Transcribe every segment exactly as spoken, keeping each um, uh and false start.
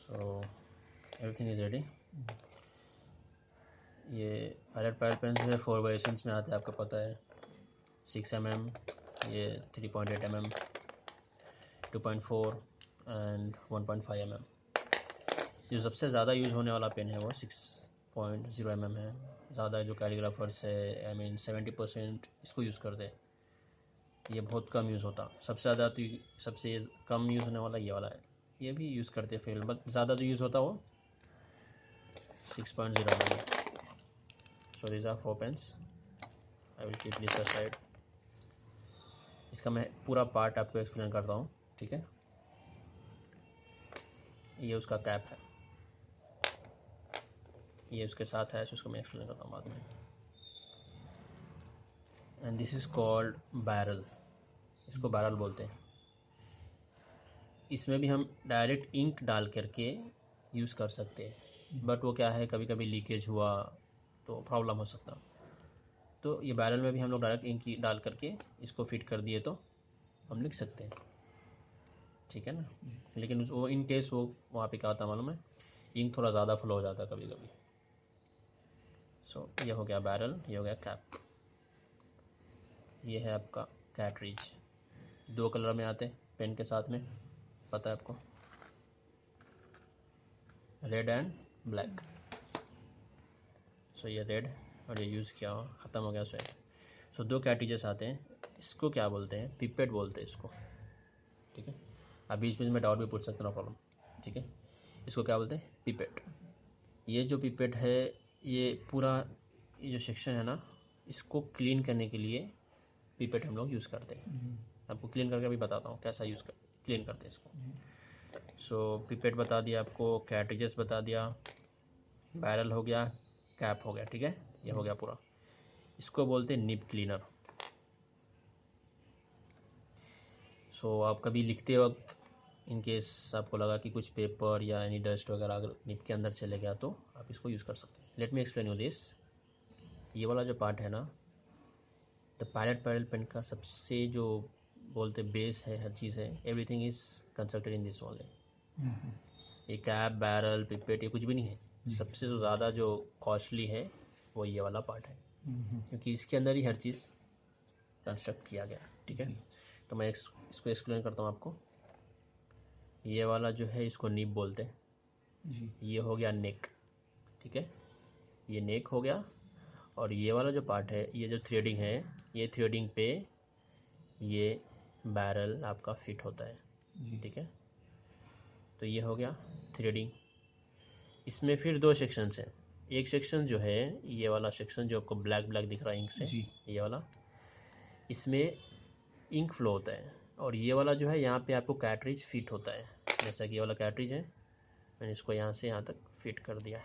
So everything is ready. ये pilot pilot pen जो है फोर वेरिएशंस में आते हैं, आपको पता है, सिक्स एम एम, ये three point eight M M, two point four and one point five M M. जो सबसे ज़्यादा यूज़ होने वाला पेन है वो six point zero M M है। ज़्यादा जो कैलीग्राफर्स है, आई मीन सेवेंटी परसेंट इसको यूज़ करते हैं। ये बहुत कम यूज़ होता, सबसे ज़्यादा तो सबसे कम यूज़ होने वाला ये वाला है। ये भी यूज़ करते हैं फिर, बट ज़्यादा जो यूज़ होता वो six point zero M M. So these are four pens, I will keep this aside. इसका मैं पूरा पार्ट आपको एक्सप्लेन करता हूँ, ठीक है। ये उसका कैप है, ये उसके साथ है, उसको मैं एक्सप्लेन करता हूँ बाद में। And this is called barrel, इसको बैरल बोलते हैं। इसमें भी हम डायरेक्ट इंक डाल करके यूज़ कर सकते हैं, बट वो क्या है, कभी कभी लीकेज हुआ तो प्रॉब्लम हो सकता। तो ये बैरल में भी हम लोग डायरेक्ट इंक डाल करके इसको फिट कर दिए तो हम लिख सकते हैं, ठीक है ना। लेकिन वो इन केस वो वहाँ पे क्या होता है मालूम है, इंक थोड़ा ज़्यादा फ्लो हो जाता है कभी कभी। सो so, ये हो गया बैरल, ये हो गया कैप। ये है आपका कैटरिज। दो कलर में आते हैं पेन के साथ में, पता है आपको, रेड एंड ब्लैक। सो ये रेड और ये यूज़ किया, ख़त्म हो गया। सो सो दो कैटरिजेस आते हैं, इसको क्या बोलते हैं, पिपेट बोलते हैं इसको, ठीक है। आप बीच बीच में डाउट भी पूछ सकते हो, नो प्रॉब्लम, ठीक है। इसको क्या बोलते हैं, पिपेट। ये जो पिपेट है, ये पूरा ये जो सेक्शन है ना, इसको क्लीन करने के लिए पिपेट हम लोग यूज़ करते हैं। आपको क्लीन करके भी बताता हूँ कैसा यूज़ कर क्लीन करते हैं इसको। सो so, पिपेट बता दिया आपको, कैटरिजेस बता दिया, बैरल हो गया, कैप हो गया, ठीक है। ये हो गया पूरा। इसको बोलते हैं निब क्लीनर। सो so, आप कभी लिखते वक्त इन केस आपको लगा कि कुछ पेपर या एनी डस्ट वगैरह अगर निब के अंदर चले गया तो आप इसको यूज़ कर सकते हैं। Let me explain you this. ये वाला जो पार्ट है ना, द पायलट पैडल पेन का सबसे जो बोलते बेस है, हर चीज़ है, everything is constructed in this only. ये कैप, बैरल, पिपेट, ये कुछ भी नहीं है। सबसे जो ज़्यादा जो कॉस्टली है वो ये वाला पार्ट है, क्योंकि इसके अंदर ही हर चीज़ कंस्ट्रक्ट किया गया, ठीक है। तो मैं इसको एक्सप्लेन करता हूँ आपको। ये वाला जो है इसको नीब बोलते हैं। ये हो गया नेक, ठीक है, ये नेक हो गया। और ये वाला जो पार्ट है, ये जो थ्रेडिंग है, ये थ्रेडिंग पे ये बैरल आपका फिट होता है, ठीक है। तो ये हो गया थ्रेडिंग। इसमें फिर दो सेक्शंस हैं। एक सेक्शन जो है ये वाला सेक्शन जो आपको ब्लैक ब्लैक दिख रहा है इंक से, ये वाला, इसमें इंक फ्लो होता है। और ये वाला जो है, यहाँ पे आपको कैटरिज फिट होता है। जैसा कि ये वाला कैटरिज है, मैंने इसको यहाँ से यहाँ तक फिट कर दिया।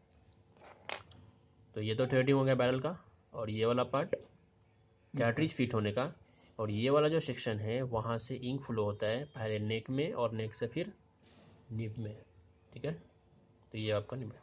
तो ये तो थ्रेडिंग हो गया बैरल का, और ये वाला पार्ट कैटरिज फिट होने का। और ये वाला जो सेक्शन है, वहाँ से इंक फ्लो होता है, पहले नेक में और नेक से फिर निब में, ठीक है। तो ये आपका निब है।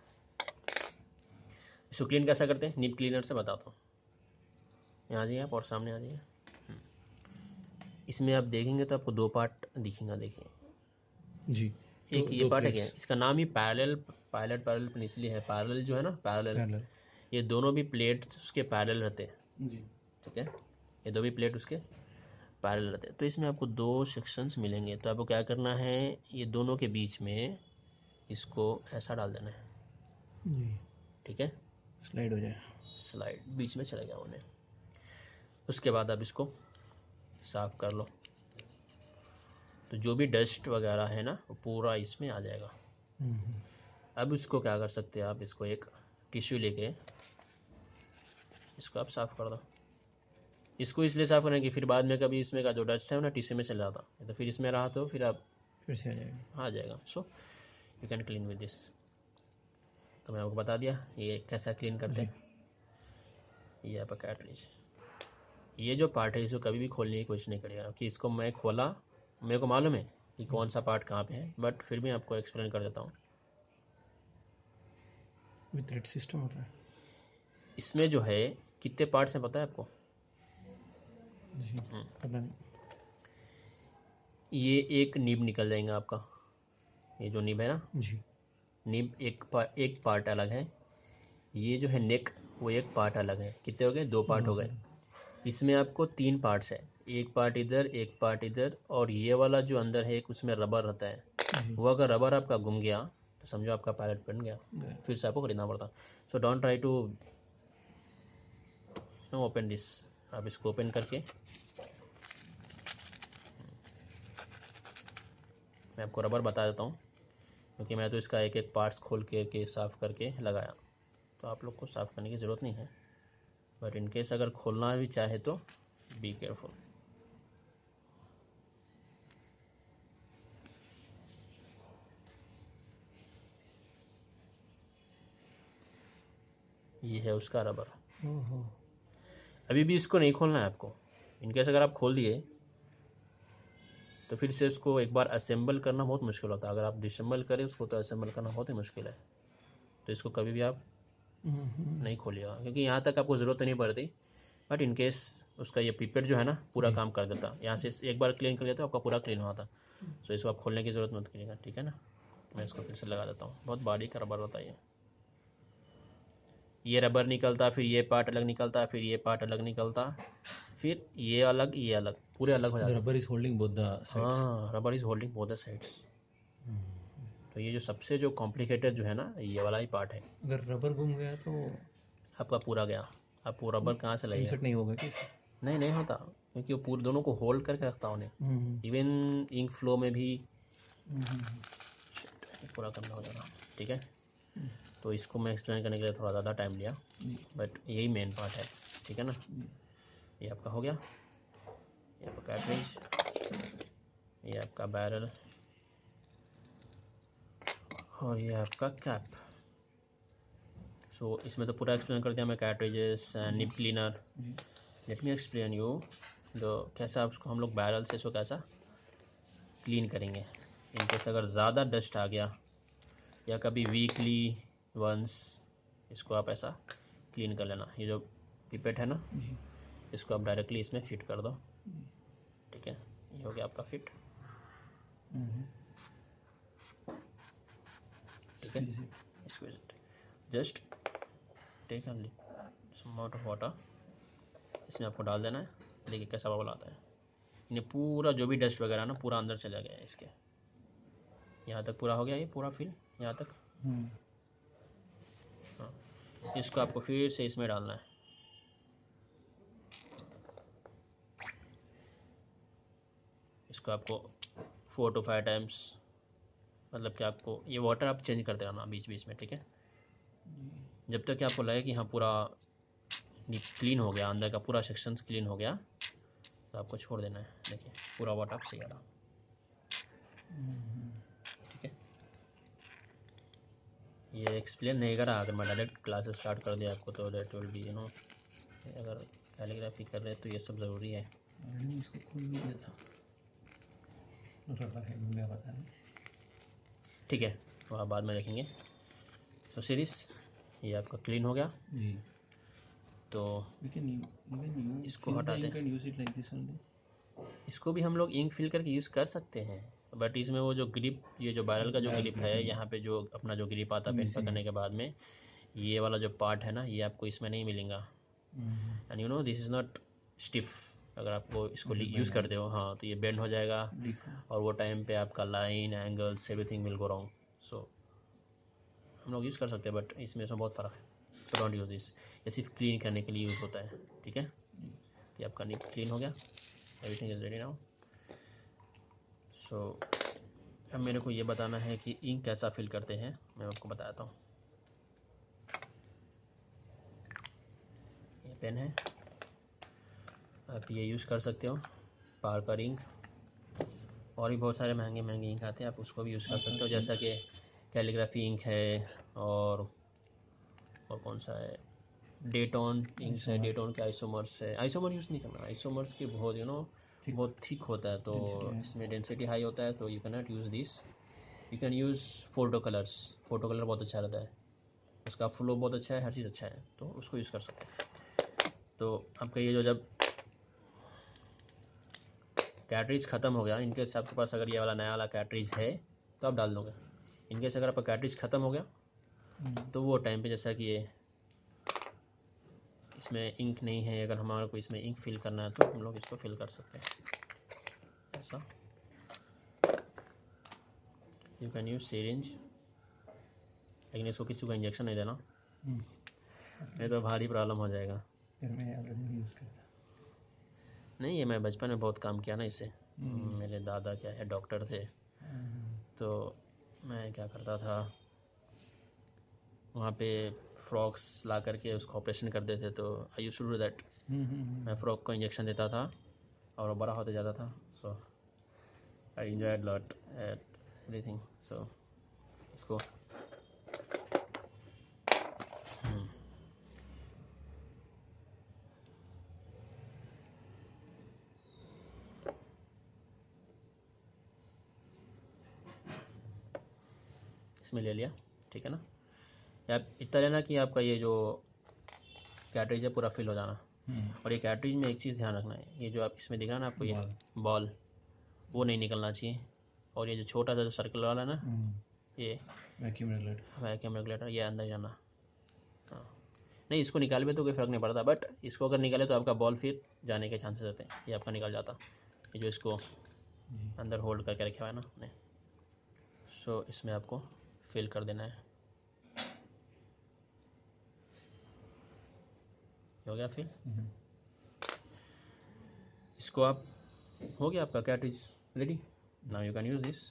इसको क्लीन कैसा करते हैं, निब क्लीनर से बताता हूँ। यहाँ आ जाइए आप और सामने आ जाइए। इसमें आप देखेंगे तो आपको दो पार्ट दिखेगा, देखिए जी। एक ये पार्ट है क्या, इसका नाम ही पैरेलल पायलट पैरेलल पेन इसलिए है। पैरेलल जो है ना, पैरेलल, ये दोनों भी प्लेट उसके पैरेलल रहते हैं जी, ठीक है। ये दो भी प्लेट उसके पैरेलल रहते हैं। तो इसमें आपको दो सेक्शंस मिलेंगे। तो आपको क्या करना है, ये दोनों के बीच में इसको ऐसा डाल देना है जी, ठीक है। स्लाइड हो जाए, स्लाइड बीच में चला गया उन्हें। उसके बाद आप इसको साफ कर लो, तो जो भी डस्ट वगैरह है ना, वो पूरा इसमें आ जाएगा। अब इसको क्या कर सकते हैं आप, इसको एक टिश्यू लेके इसको आप साफ़ कर दो। इसको इसलिए साफ़ करें कि फिर बाद में कभी इसमें का जो डस्ट है ना टिश्यू में चला जाता, तो फिर इसमें रहा तो फिर आप फिर से आ जाएगा, आ जाएगा। So you can clean with this. तो मैं आपको बता दिया ये कैसा क्लीन करते हैं। ये आपका कैटरिज, ये जो पार्ट है इसको कभी भी खोलने की कोशिश नहीं करिएगा, कि इसको मैं खोला, मेरे को मालूम है कि कौन सा पार्ट कहाँ पे है, बट फिर भी आपको एक्सप्लेन कर देता हूँ। विद थ्रेड सिस्टम होता है इसमें जो है कितने पार्ट्स हैं पता है आपको? जी, पता नहीं। ये एक नीब निकल जाएगा आपका, ये जो नीब है ना जी, निब एक पा, एक पार्ट अलग है, ये जो है नेक वो एक पार्ट अलग है। कितने हो गए? दो पार्ट हो गए। इसमें आपको तीन पार्ट्स है, एक पार्ट इधर, एक पार्ट इधर, और ये वाला जो अंदर है एक उसमें रबर रहता है। वो अगर रबर आपका घूम गया तो समझो आपका पायलट बन गया, फिर से आपको खरीदना पड़ता। So don't try to open this. आप इसको ओपन करके, मैं आपको रबर बता देता हूँ क्योंकि मैं तो इसका एक एक पार्ट्स खोल के, के साफ़ करके लगाया, तो आप लोग को साफ़ करने की ज़रूरत नहीं है, बट इन केस अगर खोलना भी चाहे तो बी केयरफुल। ये है उसका रबर। अभी भी इसको नहीं खोलना है आपको। इनकेस अगर आप खोल दिए तो फिर से उसको एक बार असेंबल करना बहुत मुश्किल होता है। अगर आप डिसेंबल करें उसको तो असेंबल करना बहुत ही मुश्किल है। तो इसको कभी भी आप नहीं खोलिएगा क्योंकि यहाँ तक आपको ज़रूरत नहीं पड़ती, बट इनकेस उसका ये पिपेट जो है ना पूरा काम कर देता। यहाँ से एक बार क्लीन कर लिया तो आपका पूरा क्लीन हुआ था। सो इसको आप खोलने की ज़रूरत मत करिएगा, ठीक है ना। मैं इसको फिर से लगा देता हूँ। बहुत बारीक रबर होता है ये। ये रबर निकलता, फिर ये पार्ट अलग निकलता, फिर ये पार्ट अलग निकलता, फिर ये अलग, ये अलग, पूरे अलग हो जाते हैं। Rubber is holding both the sides. हाँ, rubber is holding both the sides. तो ये जो सबसे जो कॉम्प्लिकेटेड जो है ना ये वाला ही पार्ट है। अगर रबर घूम गया तो आपका पूरा गया। आप वो रबर कहाँ से लाइएगा? इंसर्ट नहीं होगा क्या? नहीं नहीं होता, क्योंकि वो पूरे दोनों को होल्ड करके रखता उन्हें। इवन इंक फ्लो में भी पूरा करना हो जाना, ठीक है। तो इसको मैं एक्सप्लेन करने के लिए थोड़ा ज़्यादा टाइम लिया, बट यही मेन पार्ट है, ठीक है ना। ये आपका हो गया, ये आपका कैटरेज, ये आपका बैरल, और ये आपका कैप। सो so, इसमें तो पूरा एक्सप्लेन कर दिया मैं, cartridges, nib cleaner. Let me explain you दो कैसा उसको हम लोग बैरल से इसको कैसा क्लीन करेंगे। इनकेस अगर ज़्यादा डस्ट आ गया या कभी वीकली वंस इसको आप ऐसा क्लीन कर लेना। ये जो पिपेट है ना इसको आप डायरेक्टली इसमें फिट कर दो, ठीक है। ये हो गया आपका फिट, ठीक है। इसको just take a amount of water, इसमें आपको डाल देना है। देखिए कैसा बबल आता है। इन्हें पूरा जो भी डस्ट वगैरह ना पूरा अंदर चला गया है इसके। यहाँ तक पूरा हो गया, ये पूरा फिल यहाँ तक। हाँ, इसको आपको फिर से इसमें डालना है। इसको आपको फोर टू फाइव टाइम्स, मतलब कि आपको ये वाटर आप चेंज करते रहना बीच बीच में, ठीक है। जब तक कि आपको लगे कि हाँ पूरा क्लीन हो गया, अंदर का पूरा सेक्शंस क्लीन हो गया, तो आपको छोड़ देना है। देखिए पूरा वाटर आप सही आ रहा, ठीक है। ये एक्सप्लेन नहीं करा, अगर मैं डायरेक्ट क्लासेस स्टार्ट कर दिया आपको तो that will be you know, अगर कैलीग्राफी कर रहे हैं तो ये सब ज़रूरी है। इसको खोल नहीं दिया था, रबर है मैं बता रहा हूँ, ठीक है। तो आप बाद में देखेंगे। तो सीरीज ये आपका क्लीन हो गया जी। तो we can even use इसको fill the हटा दें। ink and use it like this only. इसको भी हम लोग इंक फिल करके यूज़ कर सकते हैं, बट इसमें वो जो ग्रिप, ये जो बैरल का जो ग्रिप है, यहाँ पे जो अपना जो ग्रिप आता है पेन पकड़ने के बाद में, ये वाला जो पार्ट है ना ये आपको इसमें नहीं मिलेगा। And you know this is not stiff. अगर आपको इसको यूज़ करते हो हाँ तो ये बेंड हो जाएगा, और वो टाइम पे आपका line angles everything will go wrong. सो हम लोग यूज़ कर सकते हैं, बट इसमें इसमें बहुत फ़र्क है। तो डोंट यूज़ दिस, ये सिर्फ क्लीन करने के लिए यूज़ होता है, ठीक है। तो ये आपका निप क्लीन हो गया, everything is ready now. So अब मेरे को ये बताना है कि इंक कैसा फिल करते हैं, मैं आपको बताता हूँ। ये पेन है, आप ये यूज़ कर सकते हो, पार्कर इंक। और भी बहुत सारे महंगे महंगे इंक आते हैं, आप उसको भी यूज़ कर सकते हो, जैसा कि कैलीग्राफी इंक है, और और कौन सा है, डेटॉन इंक है, डेटॉन के आइसोमर्स है। आइसोमर यूज़ नहीं करना, आइसोमर्स के बहुत यू नो बहुत थिक होता है, तो इसमें डेंसिटी हाई होता है, तो you can not use this. You can use photo colours. Photo colour बहुत अच्छा रहता है, उसका फ्लो बहुत अच्छा है, हर चीज़ अच्छा है, तो उसको यूज़ कर सकते हैं। तो आपका ये जो जब कैटरीज ख़त्म हो गया, इनके आपके पास अगर ये वाला नया वाला कैटरीज है तो आप डाल दोगे। इनकेस अगर आपका कार्ट्रिज ख़त्म हो गया तो वो टाइम पे जैसा कि ये इसमें इंक नहीं है, अगर हमारे को इसमें इंक फिल करना है तो हम लोग इसको फिल कर सकते हैं ऐसा। यू कैन यूज सिरिंज, लेकिन इसको किसी को इंजेक्शन नहीं देना, नहीं तो भारी प्रॉब्लम हो जाएगा। नहीं, ये मैं बचपन में बहुत काम किया ना इससे। मेरे दादा क्या है डॉक्टर थे, तो मैं क्या करता था वहाँ पे फ्रॉक्स ला करके उसको ऑपरेशन कर देते, तो I used to do that. मैं फ्रॉक को इंजेक्शन देता था और वो बड़ा होते जाता था। So I enjoyed lot at everything. So इसको हम्म, इसमें ले लिया, ठीक है ना। आप इतना लेना कि आपका ये जो कैटरेज है पूरा फिल हो जाना। और ये कैटरेज में एक चीज़ ध्यान रखना है, ये जो आप इसमें दिख रहा है ना आपको, ये बॉल वो नहीं निकलना चाहिए। और ये जो छोटा सा जो सर्कल वाला है ना, ये वैक्यूम रेगुलेटर वैक्यूम रेगुलेटर, ये अंदर जाना। हाँ, नहीं इसको निकाले भी तो कोई फ़र्क नहीं पड़ता, बट इसको अगर निकाले तो आपका बॉल फिर जाने के चांसेस रहते हैं, ये आपका निकल जाता। ये जो इसको अंदर होल्ड करके रखा हुआ है ना नहीं। सो इसमें आपको फिल कर देना है। हो गया फिल। इसको आप, हो गया आपका cartridge ready. Now you can use this.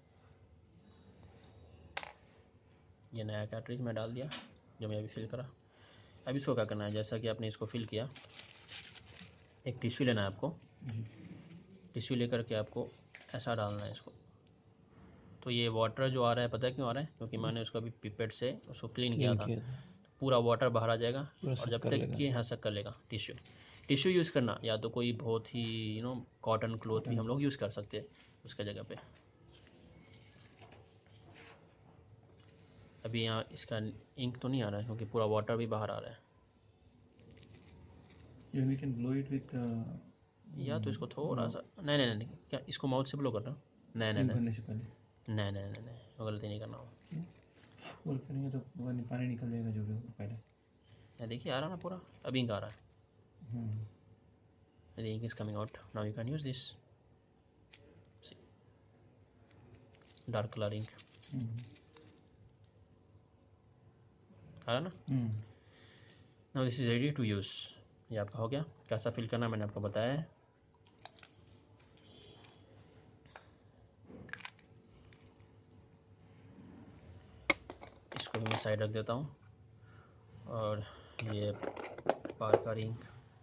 ये नया कैटरेज मैं डाल दिया जो मैं अभी फिल करा। अब इसको क्या करना है, जैसा कि आपने इसको फिल किया, एक टिश्यू लेना है आपको। टिश्यू लेकर के आपको ऐसा डालना है इसको। तो ये वाटर जो आ रहा है पता है क्यों आ रहा है, क्योंकि मैंने उसको अभी पिपेट से उसको क्लीन किया था। पूरा वाटर बाहर आ जाएगा और जब तक कि यहाँ सक कर लेगा टिश्यू। टिश्यू यूज़ करना या तो कोई बहुत ही यू नो कॉटन क्लॉथ भी हम लोग यूज़ कर सकते हैं उसके जगह पे। अभी यहाँ इसका इंक तो नहीं आ रहा है क्योंकि पूरा वाटर भी बाहर आ रहा है। Yeah, we can blow it with, uh, या तो इसको थोड़ा सा, नहीं नहीं नहीं, क्या इसको माउथ से ब्लो करना? नहीं नहीं नहीं करने से पहले नहीं नहीं नहीं नहीं वो गलती नहीं करना हो। और करेंगे तो पानी निकल जाएगा जो भी होगा पहले। या देखिए आ रहा ना पूरा, अब इंक आ रहा है। The ink is coming out. Now you can use this. See, dark color ink. आ रहा ना? Now this is ready to use. ये आपका हो गया। कैसा फिल करना मैंने आपको बताया है। इसको भी मैं साइड रख देता हूँ। और ये पार्कर इंक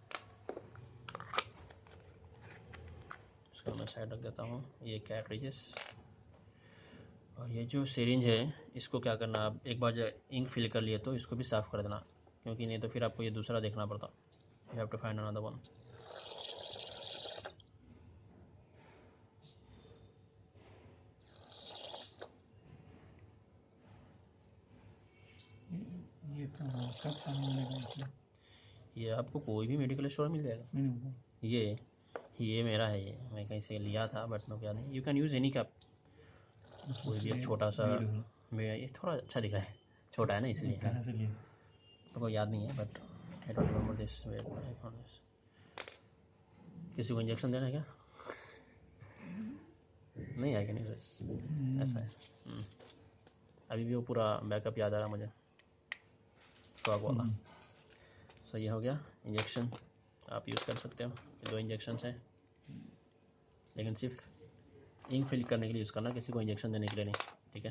इसको मैं साइड रख देता हूँ। ये कैटरेजेस और ये जो सिरिंज है इसको क्या करना, आप एक बार जब इंक फिल कर लिए तो इसको भी साफ़ कर देना, क्योंकि नहीं तो फिर आपको ये दूसरा देखना पड़ता। You have to find another one. ये कब काम मिलेगा? ये आपको कोई भी मेडिकल स्टोर मिल जाएगा। ये ये मेरा है, ये मैं कहीं से लिया था बट नो क्या नहीं। You can use any cup, कोई भी एक छोटा सा। मेरा ये थोड़ा अच्छा दिख रहा है, छोटा है ना इसलिए। कहाँ से लिया तो कोई याद नहीं है but I don't remember this. किसी को इंजेक्शन देना है क्या? नहीं आई कैन यूज ऐसा है। अभी भी वो पूरा बैकअप याद आ रहा मुझे, फ्रॉग वाला। सो ये हो गया इंजेक्शन, आप यूज़ कर सकते हो। ये दो इंजेक्शन हैं, लेकिन सिर्फ इंक फिल करने के लिए यूज़ करना, किसी को इंजेक्शन देने के लिए नहीं, ठीक है।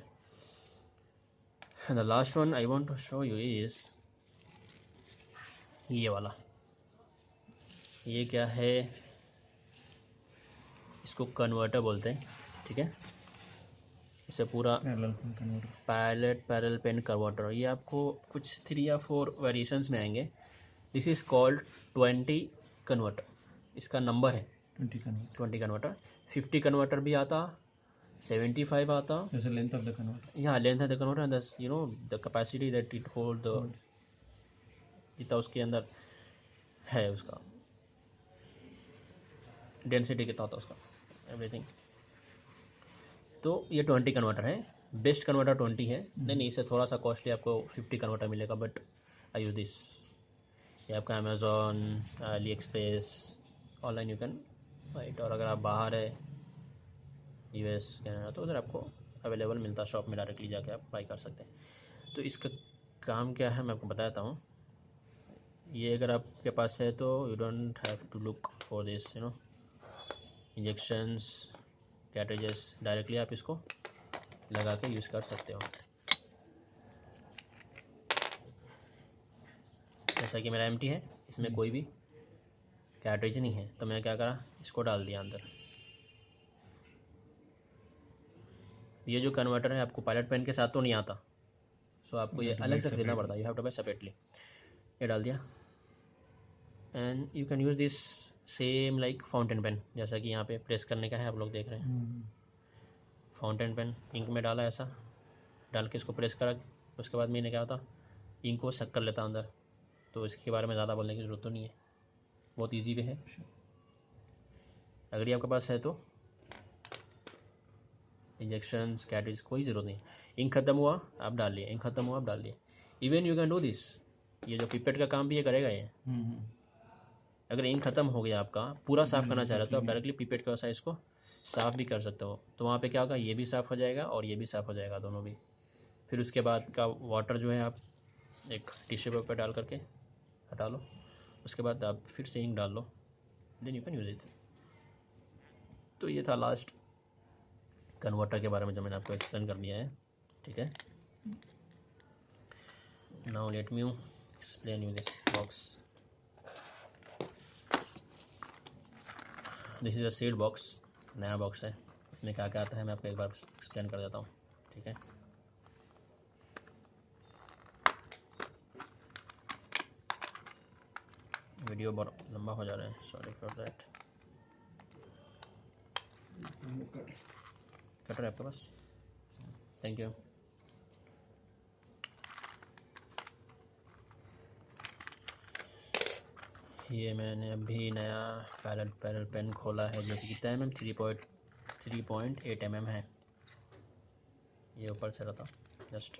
The last one I want to show you is ये वाला। ये क्या है, इसको कन्वर्टर बोलते हैं, ठीक है। इसे पूरा पैरेलल पैरेलल पेन कन्वर्टर, ये आपको कुछ थ्री या फोर वेरिएशंस में आएंगे। This is called twenty converter, इसका नंबर है twenty converter. Twenty converter fifty converter भी आता, सेवेंटी फाइव आता। There's a length of the converter. Yeah, length of the converter and the you know the capacity that it hold the कितना उसके अंदर है, उसका डेंसिटी कितना होता है उसका, एवरीथिंग। तो ये ट्वेंटी कन्वर्टर है। बेस्ट कन्वर्टर ट्वेंटी है, नहीं नहीं इससे थोड़ा सा कॉस्टली आपको फिफ्टी कन्वर्टर मिलेगा, बट आई यूज दिस। ये आपका Amazon, AliExpress, online you can right. और अगर आप बाहर है यूएस कनाडा तो उधर आपको अवेलेबल मिलता है, शॉप में डायरेक्टली जाके आप बाई कर सकते हैं। तो इसका काम क्या है मैं आपको बताता हूँ। ये अगर आपके पास है तो you don't have to look for this you know injections cartridges, directly आप इसको लगा के यूज़ कर सकते हो। जैसा कि मेरा एम्प्टी है, इसमें कोई भी कैट्रिज नहीं है, तो मैं क्या करा, इसको डाल दिया अंदर। ये जो कन्वर्टर है आपको पायलट पेन के साथ तो नहीं आता, सो आपको ये अलग से खरीदना पड़ता है, you have to buy separately. ये डाल दिया and you can use this same like fountain pen, जैसा कि यहाँ पे प्रेस करने का है, आप लोग देख रहे हैं। फाउंटेन पेन इंक में डाला, ऐसा डाल के इसको प्रेस करा, उसके बाद मैंने क्या होता इंक को सक कर लेता अंदर। तो इसके बारे में ज़्यादा बोलने की ज़रूरत तो नहीं है, बहुत इजी वे है। अगर ये आपके पास है तो इंजेक्शंस कैट्रिज कोई ज़रूरत नहीं। इंक खत्म हुआ आप डाल लिए, इंक खत्म हुआ आप डाल लिए। Even you can do this, ये जो पिपेट का काम भी ये करेगा। ये अगर इंक खत्म हो गया आपका, पूरा साफ़ करना चाह रहे हो तो आप डायरेक्टली पिपेट के साथ इसको साफ़ भी कर सकते हो। तो वहाँ पे क्या होगा, ये भी साफ़ हो जाएगा और ये भी साफ़ हो जाएगा, दोनों भी। फिर उसके बाद का वाटर जो है आप एक टिश्यू पेपर डाल करके हटा लो, उसके बाद आप फिर से इंक डाल लो, then you can use it. तो ये था लास्ट कन्वर्टर के बारे में जो मैंने आपको एक्सप्लेन कर दिया है, ठीक है। Now let me explain you this box. This is a seed box, नया बॉक्स है। इसमें क्या क्या आता है मैं आपको एक बार एक्सप्लेन कर देता हूँ, ठीक है। वीडियो बहुत लंबा हो जा रहा है, सॉरी फॉर दैट। कट रहा है आपके पास, थैंक यू। ये मैंने अभी नया पैरेलल पैरेलल पेन खोला है, जो कि कितना M M three point three point eight M M है। ये ऊपर से रहता जस्ट,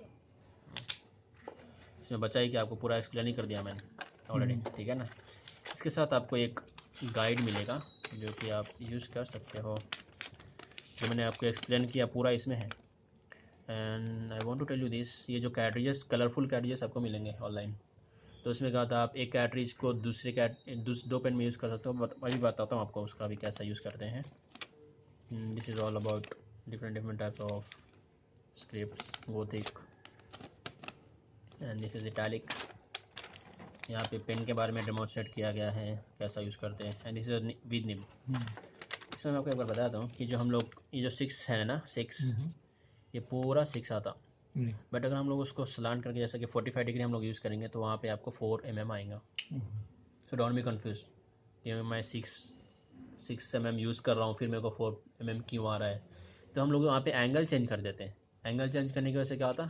इसमें बचा ही कि आपको पूरा एक्सप्लेन ही कर दिया मैंने ऑलरेडी, ठीक है ना। इसके साथ आपको एक गाइड मिलेगा जो कि आप यूज़ कर सकते हो, जो मैंने आपको एक्सप्लेन किया पूरा इसमें है। And I want to tell you this, ये जो कैट्रिजेस कलरफुल कैट्रिजेस आपको मिलेंगे ऑनलाइन, तो इसमें कहा था आप एक कैट्रिज को दूसरे कैट दूस, दो पेन में यूज़ कर सकते हो। वही बताता हूँ आपको उसका भी कैसा यूज़ करते हैं। This is all about different different types of scripts, gothic and this is italic. यहाँ पे पेन के बारे में डेमोन्स्ट्रेट किया गया है कैसा यूज़ करते हैं। And this is with nib. इसमें मैं आपको एक बार बताता हूँ कि जो हम लोग ये जो सिक्स है ना, सिक्स ये पूरा सिक्स आता, बट अगर हम लोग उसको सलान करके जैसा कि फोर्टी फाइव डिग्री हम लोग यूज़ करेंगे तो वहाँ पे आपको फोर एम एम आएगा। सो डोंट बी कन्फ्यूज, ये मैं six six M M use कर रहा हूँ फिर मेरे को फोर एम एम क्यों आ रहा है। तो हम लोग वहाँ पे एंगल चेंज कर देते हैं। एंगल चेंज करने की वजह से क्या होता,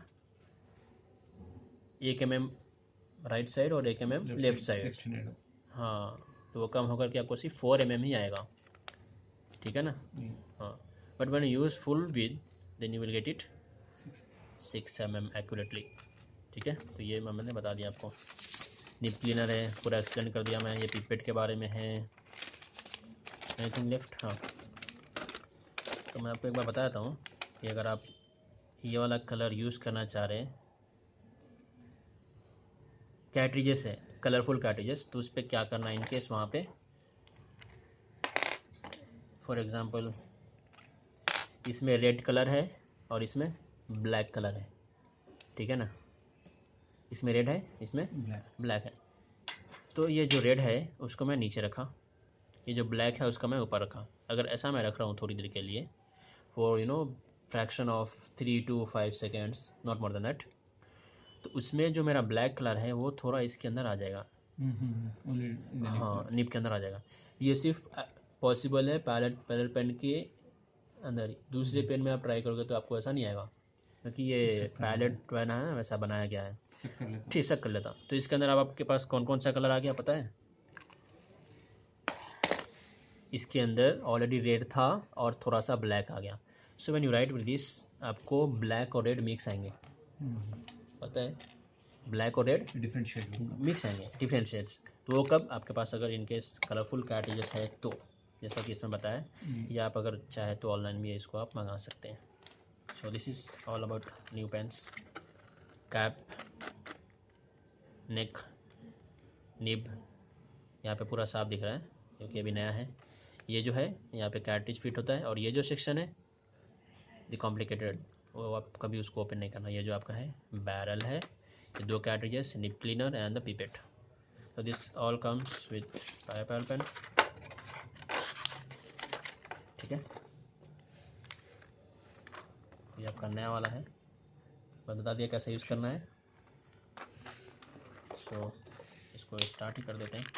एक एम एम राइट साइड और एक एम एम लेफ्ट साइड, हाँ, तो वो कम होकर के आपको सिर्फ फोर एम एम ही आएगा, ठीक है ना। हाँ, but when you use full with then you will get it six M M accurately, ठीक है। तो ये मैंने बता दिया आपको। निप क्लीनर है, पूरा एक्सप्लेन कर दिया मैं। ये पिपेट के बारे में है। एनीथिंग लेफ्ट, हाँ, तो मैं आपको एक बार बताता हूँ कि अगर आप ये वाला कलर यूज़ करना चाह रहे हैं, कैट्रिजेस है कलरफुल कैट्रिजेस, तो उस पर क्या करना है, इनकेस वहाँ पे फॉर एग्ज़ाम्पल इसमें रेड कलर है और इसमें ब्लैक कलर है, ठीक है ना। इसमें रेड है, इसमें ब्लैक है, तो ये जो रेड है उसको मैं नीचे रखा, ये जो ब्लैक है उसका मैं ऊपर रखा। अगर ऐसा मैं रख रहा हूँ थोड़ी देर के लिए, for you know fraction of three two five seconds, not more than that, तो उसमें जो मेरा ब्लैक कलर है वो थोड़ा इसके अंदर आ जाएगा, हाँ, निप के अंदर आ जाएगा। ये सिर्फ पॉसिबल है पैलेट पैरेलल पेन के अंदर ही। दूसरे पेन में आप ट्राई करोगे तो आपको ऐसा नहीं आएगा, क्योंकि ये पैलेट जो है ना वैसा बनाया गया है, ठीक सब कर लेता। तो इसके अंदर अब आपके पास कौन कौन सा कलर आ गया पता है। इसके अंदर ऑलरेडी रेड था और थोड़ा सा ब्लैक आ गया। So when you write with this आपको ब्लैक और रेड मिक्स आएंगे, पता है, ब्लैक और रेड डिफरेंट शेड मिक्स आएंगे, डिफरेंट शेड्स। तो वो कब आपके पास अगर इनकेस कलरफुल कार्ट्रिजेस है तो, जैसा कि इसमें बताया, या आप अगर चाहे तो ऑनलाइन भी इसको आप मंगा सकते हैं। So this is all about new pens. Cap, neck, nib यहाँ पे पूरा साफ दिख रहा है क्योंकि अभी नया है। ये जो है यहाँ पे कार्ट्रिज फिट होता है, और ये जो सेक्शन है द कॉम्प्लिकेटेड, वो आप कभी उसको ओपन नहीं करना। ये जो आपका है बैरल है, ये दो cartridges, nib cleaner and the pipette. So this all comes with five ball pen, ठीक है। ये आपका नया वाला है, मैं बता दिया कैसे यूज़ करना है। सो so, इसको स्टार्ट ही कर देते हैं।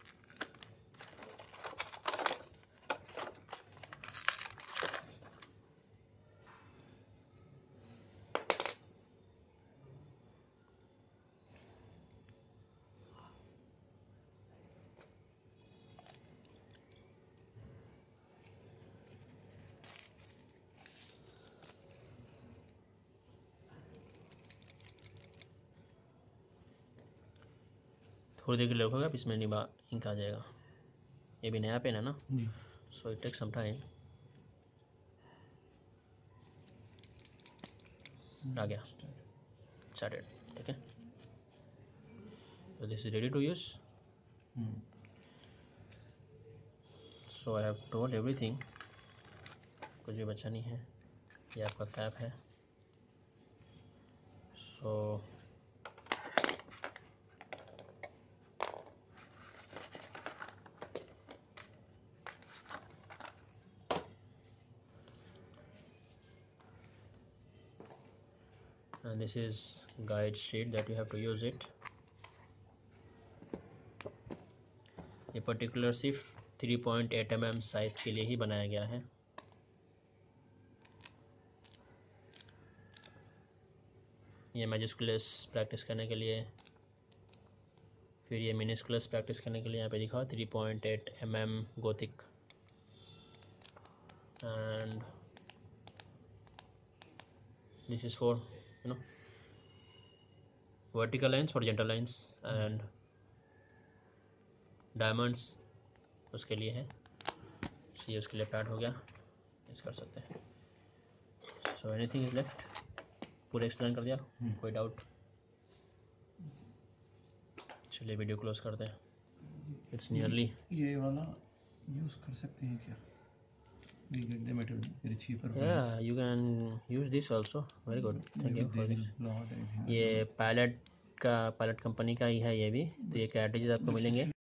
थोड़ी देर के लिए रखोगे आप, इसमें निभा इंक आ जाएगा। ये भी नया पेन है ना, so it take some time. आ गया, स्टार्टेड, ठीक है। So this is ready to use. So I have told everything, कुछ भी बचा नहीं है। ये आपका कैप है। So and this is guide sheet that you have to use it. ये पर्टिकुलर सिर्फ three point eight M M size के लिए ही बनाया गया है। ये मैजिस्कुलस प्रैक्टिस करने के लिए, फिर ये मिनिस्कुलस प्रैक्टिस करने के लिए। यहाँ पे लिखा three point eight M M gothic, and this is for you know vertical lines, horizontal lines and diamonds उसके लिए है। ये उसके लिए पैड हो गया, यूज़ कर सकते हैं। सो एनीथिंग इज लेफ्ट, पूरा एक्सप्लेन कर दिया, कोई डाउट? चलिए वीडियो क्लोज करते हैं। It's nearly. ये वाला यूज़ कर सकते हैं क्या? We get the metal very cheaper price. Yeah, you can use this also. Very good. Thank Maybe you they for will this. not anything. ये पायलट का, पायलट कंपनी का ही है ये भी। तो ये कार्ट्रिजेस आपको मिलेंगे